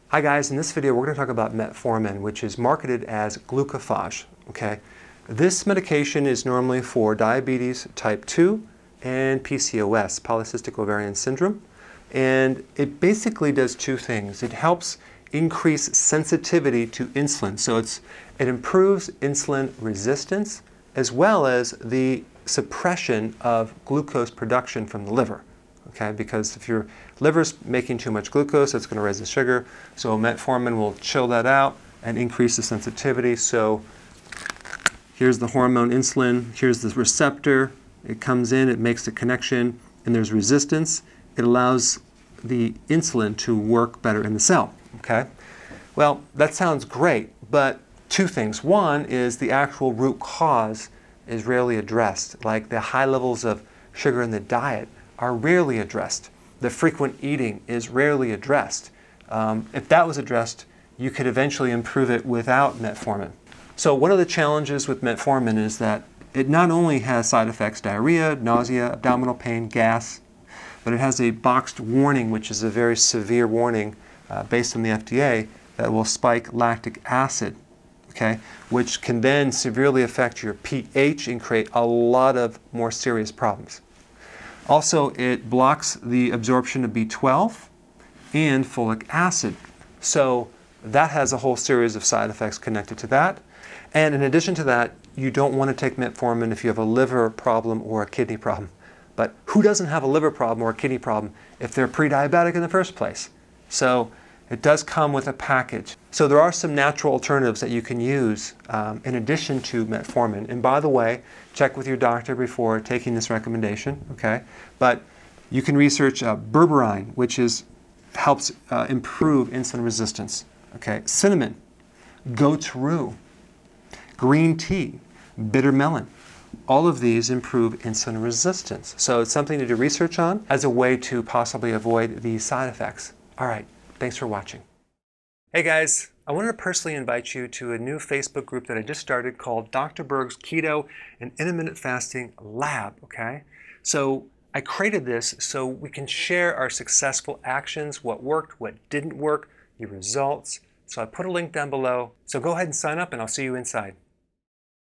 Hi guys, in this video we're going to talk about metformin, which is marketed as glucophage. Okay, this medication is normally for diabetes type 2 and PCOS, polycystic ovarian syndrome, and it basically does two things. It helps increase sensitivity to insulin, so it improves insulin resistance as well as the suppression of glucose production from the liver. Okay, because if your liver's making too much glucose, it's going to raise the sugar. So metformin will chill that out and increase the sensitivity. So here's the hormone insulin, here's the receptor. It comes in, it makes the connection, and there's resistance. It allows the insulin to work better in the cell. Okay, well, that sounds great, but two things. One is the actual root cause is rarely addressed, like the high levels of sugar in the diet are rarely addressed. The frequent eating is rarely addressed. If that was addressed, you could eventually improve it without metformin. So one of the challenges with metformin is that it not only has side effects, diarrhea, nausea, abdominal pain, gas, but it has a boxed warning, which is a very severe warning based on the FDA, that will spike lactic acid, okay, which can then severely affect your pH and create a lot of more serious problems. Also, it blocks the absorption of B12 and folic acid. So that has a whole series of side effects connected to that. And in addition to that, you don't want to take metformin if you have a liver problem or a kidney problem. But who doesn't have a liver problem or a kidney problem if they're pre-diabetic in the first place? So it does come with a package. So there are some natural alternatives that you can use in addition to metformin. And by the way, check with your doctor before taking this recommendation, okay? But you can research berberine, which helps improve insulin resistance, okay? Cinnamon, goat's rue, green tea, bitter melon. All of these improve insulin resistance. So it's something to do research on as a way to possibly avoid these side effects. All right. Thanks for watching. Hey guys, I wanted to personally invite you to a new Facebook group that I just started called Dr. Berg's Keto and Intermittent Fasting Lab, okay? So I created this so we can share our successful actions, what worked, what didn't work, the results. So I put a link down below. So go ahead and sign up and I'll see you inside.